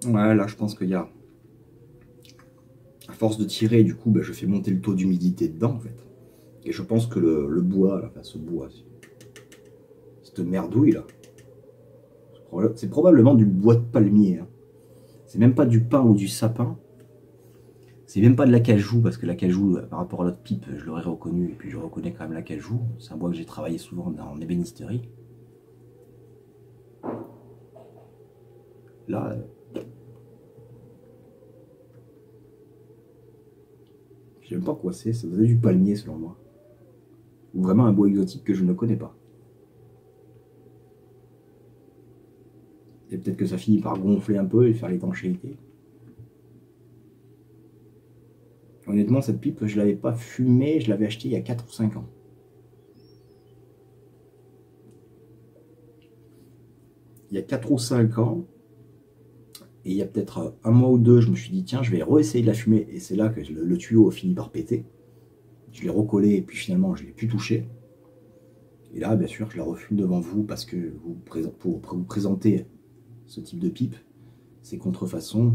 Ouais, là, je pense qu'il y a... À force de tirer, du coup, bah, je fais monter le taux d'humidité dedans, en fait. Et je pense que le bois, là, enfin, ce bois, cette merdouille, là, c'est probablement du bois de palmier. Hein. C'est même pas du pin ou du sapin. C'est même pas de l'acajou, parce que l'acajou, par rapport à l'autre pipe, je l'aurais reconnu, et puis je reconnais quand même l'acajou. C'est un bois que j'ai travaillé souvent en ébénisterie. Là, je sais même pas quoi c'est, ça faisait du palmier selon moi. Ou vraiment un bois exotique que je ne connais pas. Et peut-être que ça finit par gonfler un peu et faire l'étanchéité. Honnêtement, cette pipe, je ne l'avais pas fumée, je l'avais achetée il y a 4 ou 5 ans. Il y a 4 ou 5 ans, et il y a peut-être un mois ou deux, je me suis dit, tiens, je vais réessayer de la fumer. Et c'est là que le tuyau a fini par péter. Je l'ai recollé, et puis finalement, je ne l'ai plus touché. Et là, bien sûr, je la refume devant vous, parce que pour vous présenter ce type de pipe, ces contrefaçons.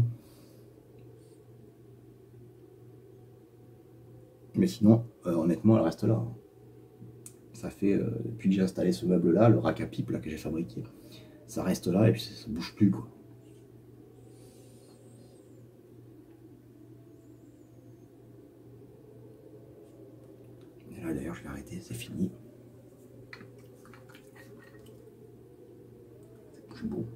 Mais sinon, honnêtement, elle reste là. Ça fait, depuis que j'ai installé ce meuble-là, le rack à pipe là, que j'ai fabriqué, ça reste là et puis ça bouge plus, quoi. Et là, d'ailleurs, je vais arrêter, c'est fini. Ça bouge beau.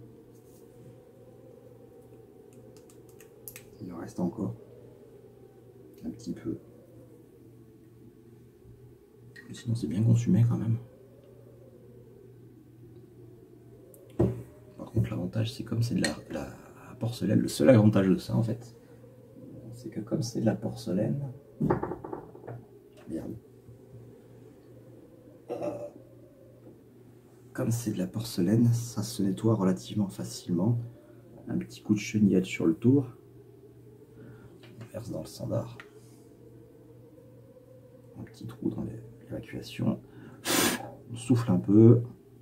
Il en reste encore un petit peu. Mais sinon, c'est bien consumé quand même. Par contre, l'avantage, c'est comme c'est de la porcelaine. Le seul avantage de ça, en fait, c'est que comme c'est de la porcelaine... Merde. Comme c'est de la porcelaine, ça se nettoie relativement facilement. Un petit coup de chenillette sur le tour. On verse dans le standard. Un petit trou dans l'évacuation. On souffle un peu.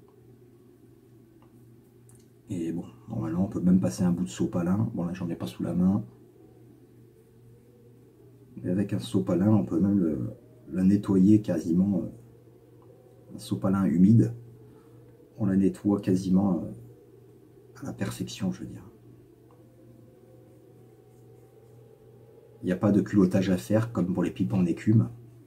Et bon, normalement on peut même passer un bout de sopalin. Bon là j'en ai pas sous la main. Mais avec un sopalin on peut même le nettoyer quasiment. Un sopalin humide. On la nettoie quasiment à la perfection, je veux dire. Il n'y a pas de culottage à faire comme pour les pipes en écume.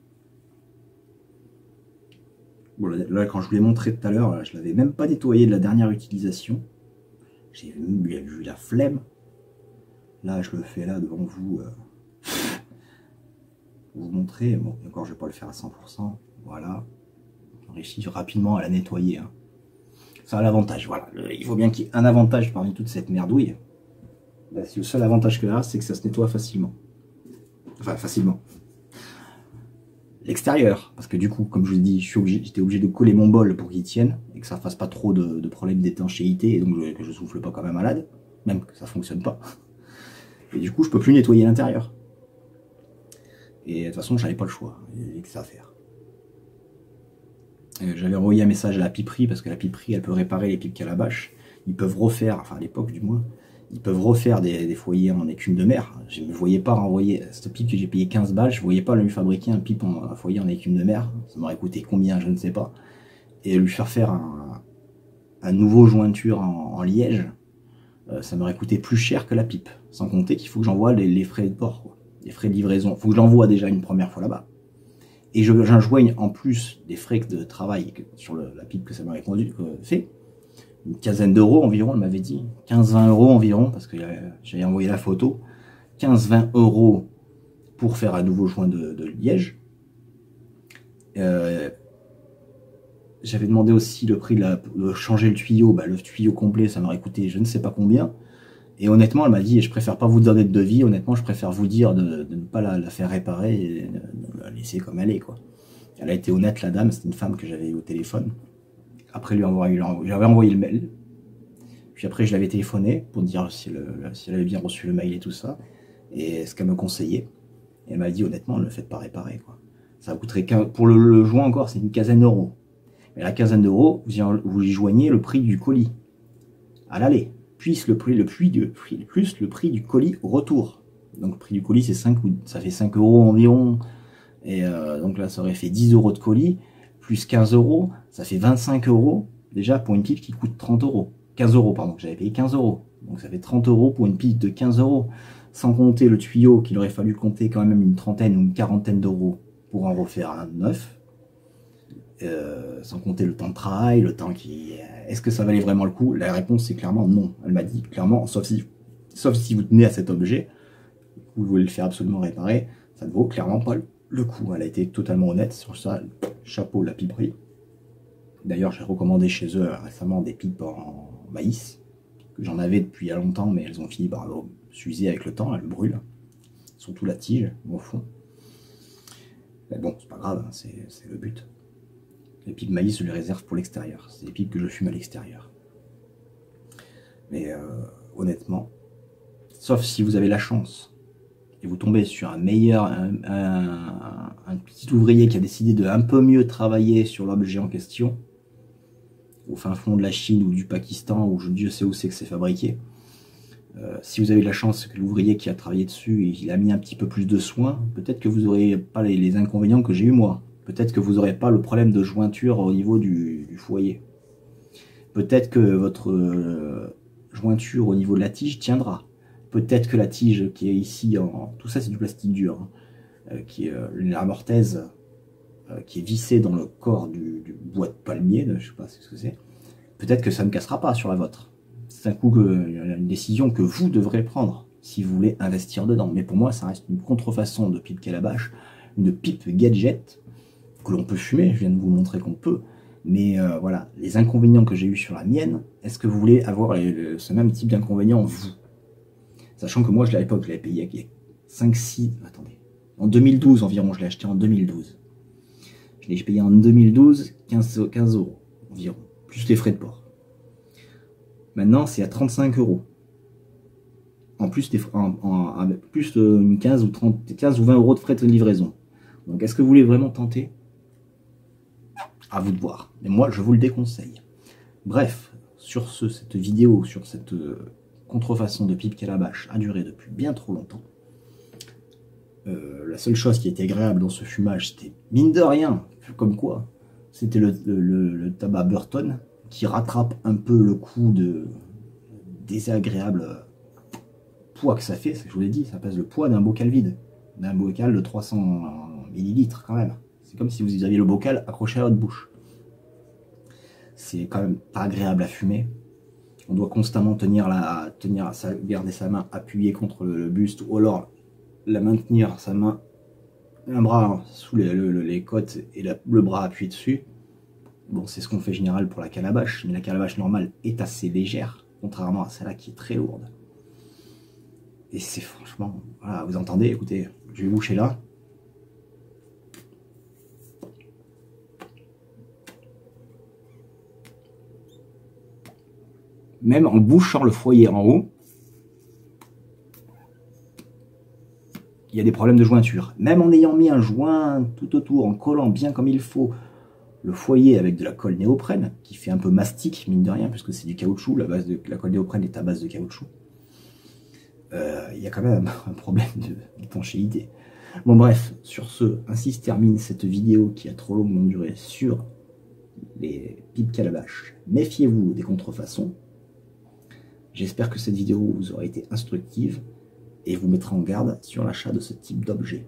Bon, là, quand je vous l'ai montré tout à l'heure, je ne l'avais même pas nettoyé de la dernière utilisation. J'ai vu la flemme. Là, je le fais là devant vous. Pour vous montrer. Bon, encore, je ne vais pas le faire à 100%. Voilà. On réussit rapidement à la nettoyer. Hein. Ça a l'avantage. Voilà. Il faut bien qu'il y ait un avantage parmi toute cette merdouille. Bah, le seul avantage que là, c'est que ça se nettoie facilement. Enfin, facilement. L'extérieur, parce que du coup, comme je vous ai dit, j'étais obligé de coller mon bol pour qu'il tienne et que ça fasse pas trop de problèmes d'étanchéité et donc que je souffle pas comme un malade, même que ça fonctionne pas. Et du coup, je peux plus nettoyer l'intérieur. Et de toute façon, j'avais pas le choix, il y avait que ça à faire. J'avais envoyé un message à la piperie parce que la piperie, elle peut réparer les pipes calabash. Ils peuvent refaire, enfin à l'époque du moins, ils peuvent refaire des foyers en écume de mer. Je ne me voyais pas renvoyer cette pipe que j'ai payé 15 balles, je ne voyais pas lui fabriquer un foyer en écume de mer. Ça m'aurait coûté combien, je ne sais pas. Et lui faire un nouveau jointure en liège, ça m'aurait coûté plus cher que la pipe. Sans compter qu'il faut que j'envoie les frais de port, quoi. Les frais de livraison. Il faut que je l'envoie déjà une première fois là-bas. Et j'enjoigne en plus des frais de travail sur la pipe que ça m'aurait fait. Une quinzaine d'euros environ, elle m'avait dit. 15-20 euros environ, parce que j'avais envoyé la photo. 15-20 euros pour faire un nouveau joint de liège. J'avais demandé aussi le prix de changer le tuyau. Bah, le tuyau complet, ça m'aurait coûté je ne sais pas combien. Et honnêtement, elle m'a dit, je préfère pas vous donner de devis. Honnêtement, je préfère vous dire de ne pas la faire réparer et de la laisser comme elle est, quoi. Elle a été honnête, la dame. C'est une femme que j'avais eu au téléphone. Après, j'avais envoyé le mail. Puis après, je l'avais téléphoné pour dire si elle avait bien reçu le mail et tout ça. Et ce qu'elle me conseillait. Et elle m'a dit, honnêtement, ne le faites pas réparer, quoi. Ça coûterait pour le joint encore, c'est une quinzaine d'euros. Mais la quinzaine d'euros, vous y joignez le prix du colis. À l'aller. plus le prix du colis au retour. Donc le prix du colis, c'est ça fait 5 euros environ. Et donc là, ça aurait fait 10 euros de colis, plus 15 euros, ça fait 25 euros, déjà pour une pipe qui coûte 30 euros. 15 euros, pardon, j'avais payé 15 euros. Donc ça fait 30 euros pour une pipe de 15 euros. Sans compter le tuyau, qu'il aurait fallu compter quand même une trentaine ou une quarantaine d'euros pour en refaire un neuf. Sans compter le temps de travail, le temps qui... Est-ce que ça valait vraiment le coup? La réponse c'est clairement non. Elle m'a dit clairement, sauf si vous tenez à cet objet, vous voulez le faire absolument réparer, ça ne vaut clairement pas le coup. Elle a été totalement honnête sur ça. Chapeau la piperie. D'ailleurs, j'ai recommandé chez eux récemment des pipes en maïs, que j'en avais depuis il y a longtemps, mais elles ont fini par s'user avec le temps, elles brûlent. Surtout la tige, au fond. Mais bon, c'est pas grave, hein, c'est le but. Les pipes maïs, je les réserve pour l'extérieur. C'est des pipes que je fume à l'extérieur. Mais honnêtement, sauf si vous avez la chance et vous tombez sur un petit ouvrier qui a décidé de un peu mieux travailler sur l'objet en question, au fin fond de la Chine ou du Pakistan, ou Dieu sait où c'est que c'est fabriqué. Si vous avez la chance que l'ouvrier qui a travaillé dessus, il a mis un petit peu plus de soin, peut-être que vous n'aurez pas les inconvénients que j'ai eu moi. Peut-être que vous n'aurez pas le problème de jointure au niveau du foyer. Peut-être que votre jointure au niveau de la tige tiendra. Peut-être que la tige qui est ici, tout ça c'est du plastique dur, hein, qui est la mortaise qui est vissée dans le corps du bois de palmier, je ne sais pas ce que c'est. Peut-être que ça ne cassera pas sur la vôtre. C'est un coup une décision que vous devrez prendre si vous voulez investir dedans. Mais pour moi, ça reste une contrefaçon de pipe calabash, une pipe gadget que l'on peut fumer, je viens de vous montrer qu'on peut, mais voilà, les inconvénients que j'ai eu sur la mienne, est-ce que vous voulez avoir ce même type d'inconvénients, vous? Sachant que moi, à l'époque, je l'avais payé il y a 5-6... Attendez, en 2012 environ, je l'ai acheté en 2012. Je l'ai payé en 2012, 15 euros environ, plus les frais de port. Maintenant, c'est à 35 euros. En plus, plus une 15 ou 20 euros de frais de livraison. Donc, est-ce que vous voulez vraiment tenter? À vous de voir. Mais moi, je vous le déconseille. Bref, sur cette vidéo, sur cette contrefaçon de pipe calabash a duré depuis bien trop longtemps. La seule chose qui était agréable dans ce fumage, c'était, mine de rien, comme quoi, c'était le tabac Burton, qui rattrape un peu le coup de désagréable poids que ça fait. Je vous l'ai dit, ça pèse le poids d'un bocal vide. D'un bocal de 300 millilitres quand même. C'est comme si vous aviez le bocal accroché à votre bouche. C'est quand même pas agréable à fumer. On doit constamment garder sa main appuyée contre le buste, ou alors la maintenir sa main, un bras sous les côtes et le bras appuyé dessus. Bon, c'est ce qu'on fait en général pour la calabash, mais la calabash normale est assez légère, contrairement à celle-là qui est très lourde. Et c'est franchement... Voilà, vous entendez, écoutez, je vais boucher là. Même en bouchant le foyer en haut, il y a des problèmes de jointure. Même en ayant mis un joint tout autour, en collant bien comme il faut le foyer avec de la colle néoprène, qui fait un peu mastic, mine de rien, puisque c'est du caoutchouc, la colle néoprène est à base de caoutchouc. Il y a quand même un problème d'étanchéité. Bon bref, sur ce, ainsi se termine cette vidéo qui a trop longuement duré sur les pipes calabash. Méfiez-vous des contrefaçons. J'espère que cette vidéo vous aura été instructive et vous mettra en garde sur l'achat de ce type d'objet.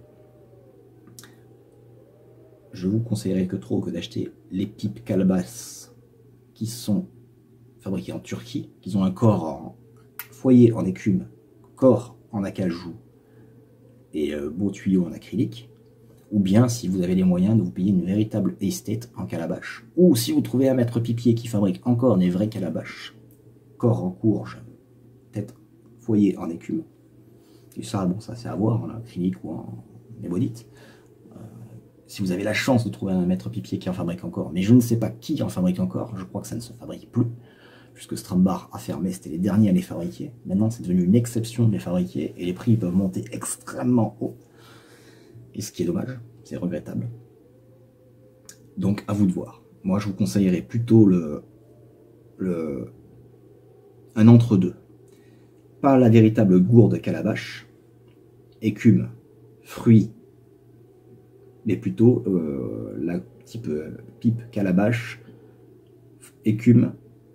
Je vous conseillerais que d'acheter les pipes calabash qui sont fabriquées en Turquie, qui ont un corps en foyer en écume, corps en acajou et beau tuyau en acrylique, ou bien si vous avez les moyens de vous payer une véritable estate en calabash, ou si vous trouvez un maître pipier qui fabrique encore des vrais calabash, corps en courge, tête foyer en écume, et ça, bon, ça c'est à voir en acrylique ou en ébonite. Si vous avez la chance de trouver un maître pipier qui en fabrique encore, mais je ne sais pas qui en fabrique encore, je crois que ça ne se fabrique plus, puisque Strandbar a fermé, c'était les derniers à les fabriquer. Maintenant, c'est devenu une exception de les fabriquer, et les prix peuvent monter extrêmement haut. Et ce qui est dommage, c'est regrettable. Donc, à vous de voir. Moi, je vous conseillerais plutôt un entre-deux. Pas la véritable gourde calabash, écume, fruits, mais plutôt la type pipe calabash, écume,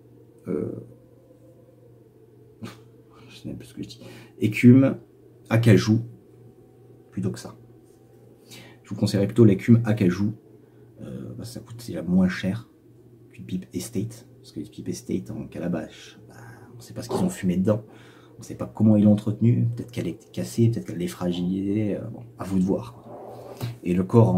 je sais même plus ce que je dis, écume, acajou, plutôt que ça. Je vous conseillerais plutôt l'écume acajou, ça coûte déjà moins cher qu'une pipe estate, parce que les pipes estate en calabash, on ne sait pas ce qu'ils ont fumé dedans, on ne sait pas comment ils l'ont entretenue, peut-être qu'elle est cassée, peut-être qu'elle est fragilisée, bon, à vous de voir. Et le corps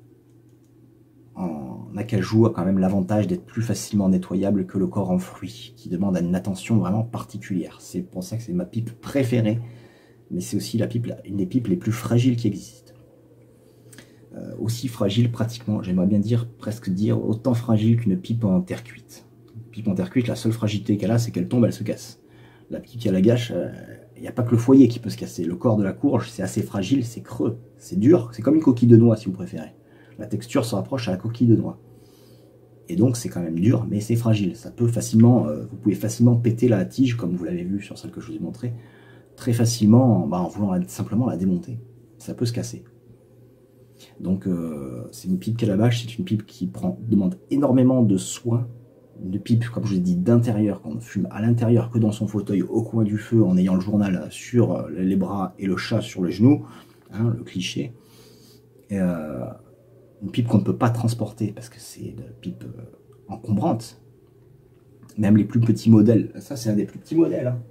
en acajou a quand même l'avantage d'être plus facilement nettoyable que le corps en fruits, qui demande une attention vraiment particulière. C'est pour ça que c'est ma pipe préférée, mais c'est aussi une des pipes les plus fragiles qui existent. Aussi fragile pratiquement, j'aimerais bien dire, presque dire, autant fragile qu'une pipe en terre cuite. Une pipe en terre cuite, la seule fragilité qu'elle a, c'est qu'elle tombe, elle se casse. La pipe qui a la gâche, il n'y a pas que le foyer qui peut se casser. Le corps de la courge, c'est assez fragile, c'est creux, c'est dur, c'est comme une coquille de noix si vous préférez. La texture se rapproche à la coquille de noix. Et donc c'est quand même dur, mais c'est fragile. Ça peut facilement, vous pouvez facilement péter la tige, comme vous l'avez vu sur celle que je vous ai montrée, très facilement en voulant simplement la démonter. Ça peut se casser. Donc c'est une pipe calabash, c'est une pipe qui demande énormément de soins. Une pipe, comme je vous ai dit, d'intérieur, qu'on ne fume à l'intérieur que dans son fauteuil au coin du feu en ayant le journal sur les bras et le chat sur le genou, hein, le cliché. Et, une pipe qu'on ne peut pas transporter parce que c'est une pipe encombrante. Même les plus petits modèles, ça c'est un des plus petits modèles. Hein.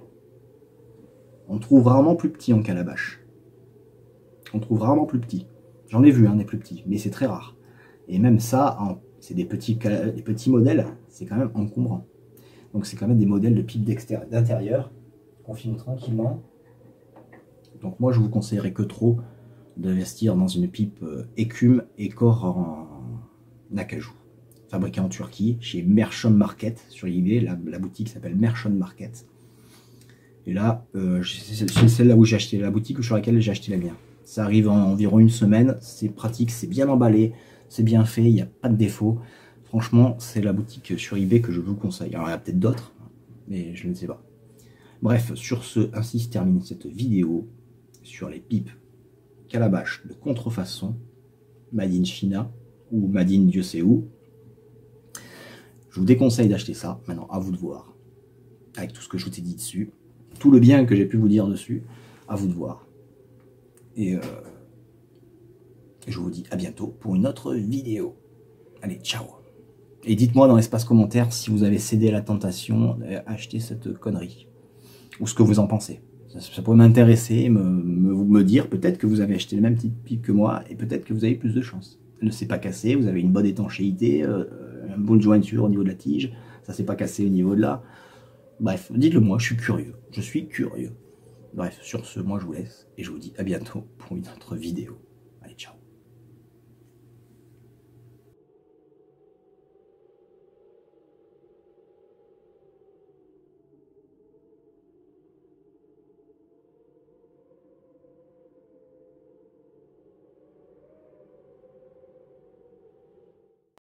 On trouve rarement plus petit en calabash. On trouve rarement plus petit. J'en ai vu des plus petits, mais c'est très rare. Et même ça, c'est des petits modèles, c'est quand même encombrant. Donc c'est quand même des modèles de pipes d'intérieur qu'on filme tranquillement. Donc moi je vous conseillerais que trop d'investir dans une pipe écume et corps en acajou. Fabriquée en Turquie, chez Merchon Market, sur eBay, la boutique s'appelle Merchon Market. Et là, c'est celle-là où j'ai acheté, la boutique sur laquelle j'ai acheté la mienne. Ça arrive en environ une semaine, c'est pratique, c'est bien emballé, c'est bien fait, il n'y a pas de défaut. Franchement, c'est la boutique sur eBay que je vous conseille. Alors il y en a peut-être d'autres, mais je ne sais pas. Bref, sur ce, ainsi se termine cette vidéo sur les pipes calabash de contrefaçon, Made in China, ou Made in Dieu sait où. Je vous déconseille d'acheter ça, maintenant à vous de voir, avec tout ce que je vous ai dit dessus, tout le bien que j'ai pu vous dire dessus, à vous de voir. Et je vous dis à bientôt pour une autre vidéo. Allez, ciao. Et dites-moi dans l'espace commentaire si vous avez cédé à la tentation d'acheter cette connerie, ou ce que vous en pensez. Ça pourrait m'intéresser, me dire peut-être que vous avez acheté le même type de pipe que moi, et peut-être que vous avez plus de chance. Elle ne s'est pas cassée, vous avez une bonne étanchéité, une bonne jointure au niveau de la tige, ça ne s'est pas cassé au niveau de là. Bref, dites-le moi, je suis curieux. Je suis curieux. Bref, sur ce, moi je vous laisse, et je vous dis à bientôt pour une autre vidéo.